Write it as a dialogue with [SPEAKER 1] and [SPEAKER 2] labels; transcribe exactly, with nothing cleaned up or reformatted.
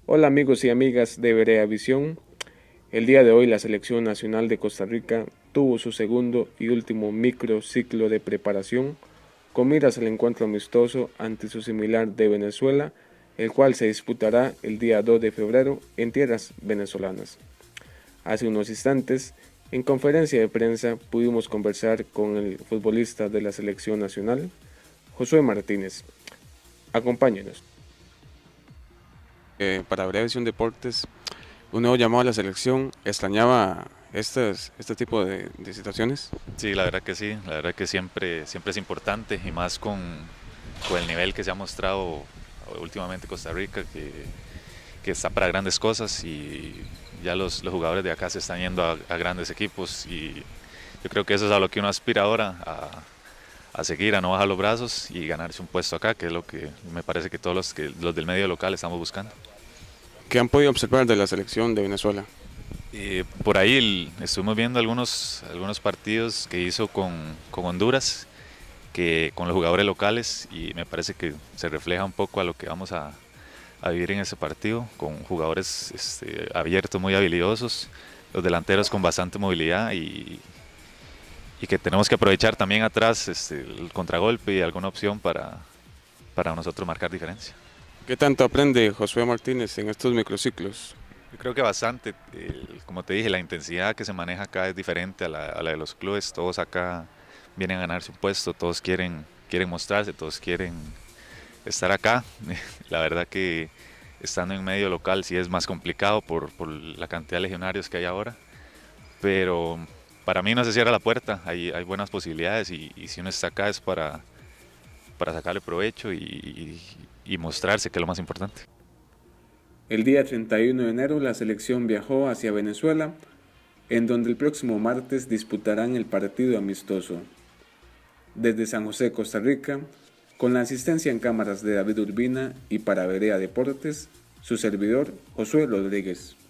[SPEAKER 1] Hola amigos y amigas de Berea Visión. El día de hoy la Selección Nacional de Costa Rica tuvo su segundo y último micro ciclo de preparación con miras al encuentro amistoso ante su similar de Venezuela, el cual se disputará el día dos de febrero en tierras venezolanas. Hace unos instantes, en conferencia de prensa pudimos conversar con el futbolista de la Selección Nacional, Josué Martínez. Acompáñenos. Eh, para Brevisión Deportes, un nuevo llamado a la selección, extrañaba estas, este tipo de, de situaciones.
[SPEAKER 2] Sí, la verdad que sí, la verdad que siempre, siempre es importante y más con, con el nivel que se ha mostrado últimamente Costa Rica, que, que está para grandes cosas y ya los, los jugadores de acá se están yendo a, a grandes equipos y yo creo que eso es a lo que uno aspira ahora, a, a seguir, a no bajar los brazos y ganarse un puesto acá, que es lo que me parece que todos los, que, los del medio local estamos buscando.
[SPEAKER 1] ¿Qué han podido observar de la selección de Venezuela?
[SPEAKER 2] Eh, por ahí el- estuvimos viendo algunos, algunos partidos que hizo con, con Honduras, que con los jugadores locales, y me parece que se refleja un poco a lo que vamos a, a vivir en ese partido, con jugadores este, abiertos, muy habilidosos, los delanteros con bastante movilidad y, y que tenemos que aprovechar también atrás este, el contragolpe y alguna opción para, para nosotros marcar diferencia.
[SPEAKER 1] ¿Qué tanto aprende Josué Martínez en estos microciclos?
[SPEAKER 2] Yo creo que bastante, el- como te dije, la intensidad que se maneja acá es diferente a la, a la de los clubes, todos acá vienen a ganarse un puesto, todos quieren, quieren mostrarse, todos quieren estar acá. La verdad que estando en medio local sí es más complicado por, por la cantidad de legionarios que hay ahora, pero para mí no se cierra la puerta, hay, hay buenas posibilidades y, y si uno está acá es para, para sacarle provecho y, y, y mostrarse, que es lo más importante.
[SPEAKER 1] El día treinta y uno de enero la selección viajó hacia Venezuela, en donde el próximo martes disputarán el partido amistoso. Desde San José, Costa Rica, con la asistencia en cámaras de David Urbina y para Berea Deportes, su servidor Josué Rodríguez.